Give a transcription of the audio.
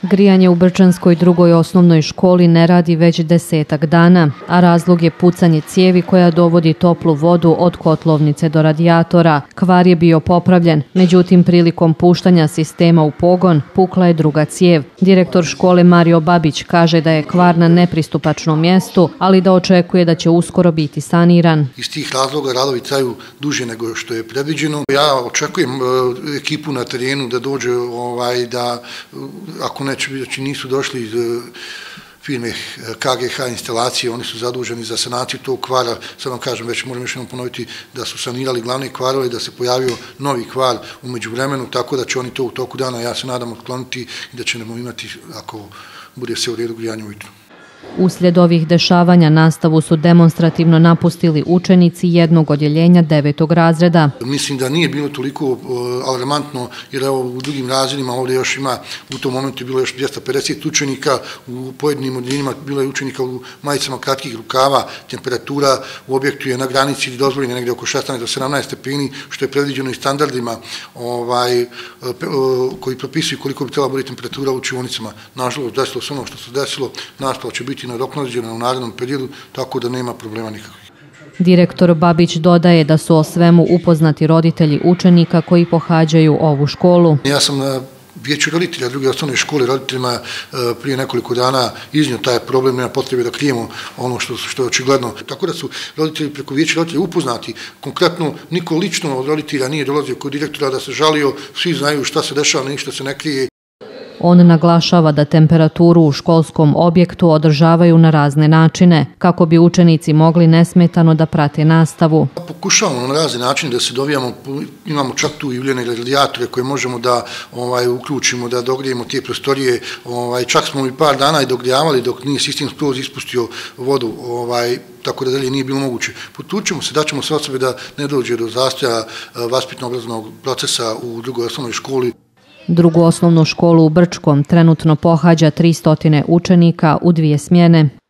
Grijanje u Brčanskoj drugoj osnovnoj školi ne radi već 10 dana, a razlog je pucanje cijevi koja dovodi toplu vodu od kotlovnice do radijatora. Kvar je bio popravljen, međutim prilikom puštanja sistema u pogon pukla je druga cijev. Direktor škole Mario Babić kaže da je kvar na nepristupačnom mjestu, ali da očekuje da će uskoro biti saniran. Iz tih razloga radovi traju duže nego što je predviđeno. Ja očekujem ekipu na terenu da dođe, da ako znači nisu došli iz firme KGH instalacije, oni su zaduženi za sanaciju tog kvara. Sad vam kažem, već moram još jednom ponoviti da su sanirali glavne kvarove, da se pojavio novi kvar u međuvremenu, tako da će oni to u toku dana, ja se nadam, otkloniti i da ćemo imati, ako bude sve u redu, grijanje ujutro. Uslijed ovih dešavanja nastavu su demonstrativno napustili učenici jednog odjeljenja 9. razreda. Mislim da nije bilo toliko alarmantno, jer u drugim razredima ovdje još ima, u tom momentu je bilo još 250 učenika, u pojedinim odjeljenjima bilo je učenika u majicama kratkih rukava, temperatura u objektu je na granici ili dozvoljena negdje oko 16 do 17 stepeni, što je predviđeno i standardima koji propisuju koliko bi trebala biti temperatura u učionicama. Nažalost, desilo se ono što se desilo, nastava će biti nadoknađena u narednom periodu, tako da nema problema nikakvih. Direktor Babić dodaje da su o svemu upoznati roditelji učenika koji pohađaju ovu školu. Ja sam na vijeću roditelja druge osnovne škole roditeljima prije nekoliko dana iznio taj problem, nema potrebe da krijemo ono što je očigledno. Tako da su roditelji preko vijeća roditelja upoznati. Konkretno, niko lično od roditelja nije dolazio kod direktora da se žalio, svi znaju šta se dešava, ništa se ne krije. On naglašava da temperaturu u školskom objektu održavaju na razne načine, kako bi učenici mogli nesmetano da prate nastavu. Pokušavamo na razne načine da se dovijamo, imamo čak tu i uljene radijatore koje možemo da uključimo, da dogrijemo te prostorije. Čak smo i par dana i dogrijavali dok nije sistem skroz ispustio vodu, tako da dalje nije bilo moguće. Potučemo se, daćemo sve od sebe da ne dođe do zastoja vaspitno-obrazovnog procesa u drugoj osnovnoj školi. Drugu osnovnu školu u Brčkom trenutno pohađa 300 učenika u 2 smjene.